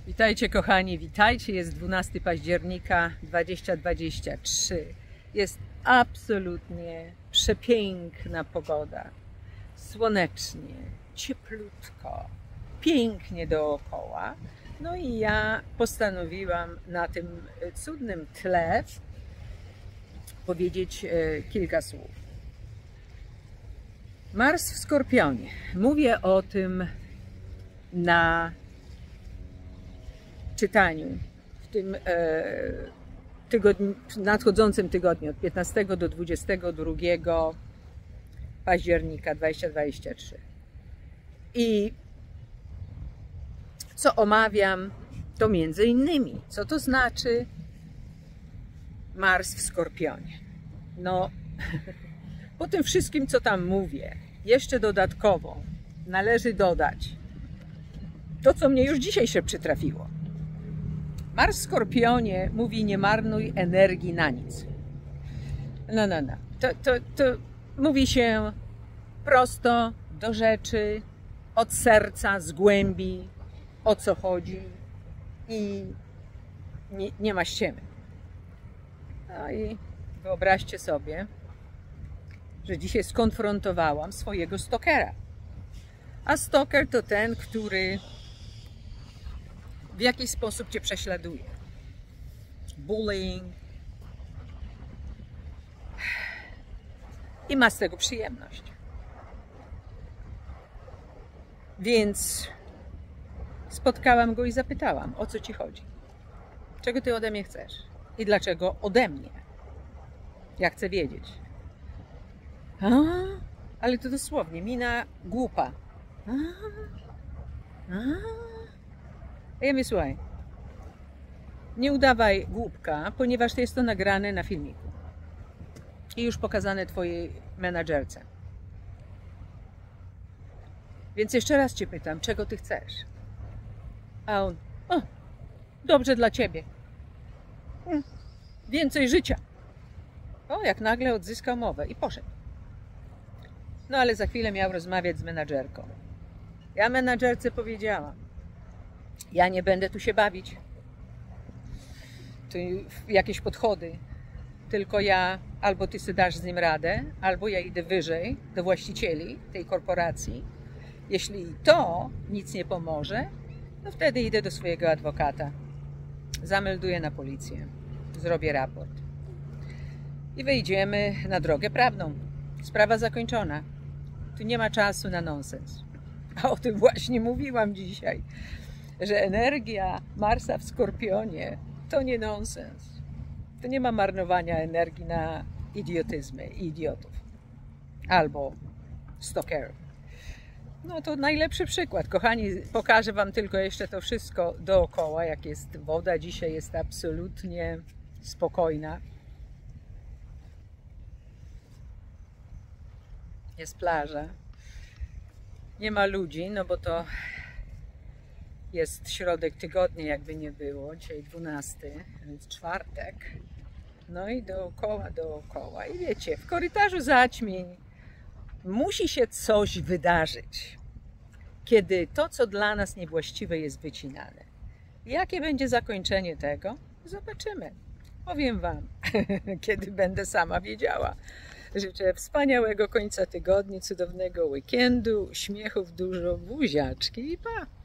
Witajcie kochani, witajcie. Jest 12 października 2023. Jest absolutnie przepiękna pogoda. Słonecznie, cieplutko, pięknie dookoła. No i ja postanowiłam na tym cudnym tle powiedzieć kilka słów. Mars w Skorpionie. Mówię o tym na czytaniu w tym nadchodzącym tygodniu od 15 do 22 października 2023. I co omawiam, to między innymi, co to znaczy Mars w Skorpionie. No, po tym wszystkim, co tam mówię, jeszcze dodatkowo należy dodać to, co mnie już dzisiaj się przytrafiło. Mars w Skorpionie mówi: nie marnuj energii na nic. No. To mówi się prosto, do rzeczy, od serca, z głębi, o co chodzi i nie ma ściemy. No i wyobraźcie sobie, że dzisiaj skonfrontowałam swojego stalkera. A stalker to ten, który w jakiś sposób cię prześladuje. Bullying. I ma z tego przyjemność. Więc spotkałam go i zapytałam, o co ci chodzi? Czego ty ode mnie chcesz? I dlaczego ode mnie? Ja chcę wiedzieć. Ale to dosłownie, mina głupa. A ja mówię: słuchaj, nie udawaj głupka, ponieważ jest to nagrane na filmiku i już pokazane twojej menadżerce. Więc jeszcze raz cię pytam, czego ty chcesz? A on: dobrze dla ciebie. Więcej życia. Jak nagle odzyskał mowę i poszedł. No ale za chwilę miał rozmawiać z menadżerką. Ja menadżerce powiedziałam: ja nie będę tu się bawić. Tu jakieś podchody. Tylko ja, albo ty sobie dasz z nim radę, albo ja idę wyżej do właścicieli tej korporacji. Jeśli to nic nie pomoże, no wtedy idę do swojego adwokata. Zamelduję na policję. Zrobię raport. I wyjdziemy na drogę prawną. Sprawa zakończona. Tu nie ma czasu na nonsens. A o tym właśnie mówiłam dzisiaj, że energia Marsa w Skorpionie to nie nonsens. To nie ma marnowania energii na idiotyzmy i idiotów. Albo stalkerów. No to najlepszy przykład. Kochani, pokażę wam tylko jeszcze to wszystko dookoła, jak jest woda. Dzisiaj jest absolutnie spokojna. Jest plaża. Nie ma ludzi, no bo to jest środek tygodnia, jakby nie było. Dzisiaj 12, więc czwartek. No i dookoła. I wiecie, w korytarzu zaćmień musi się coś wydarzyć, kiedy to, co dla nas niewłaściwe, jest wycinane. Jakie będzie zakończenie tego? Zobaczymy. Powiem wam, kiedy będę sama wiedziała. Życzę wspaniałego końca tygodnia, cudownego weekendu, śmiechów dużo, buziaczki i pa!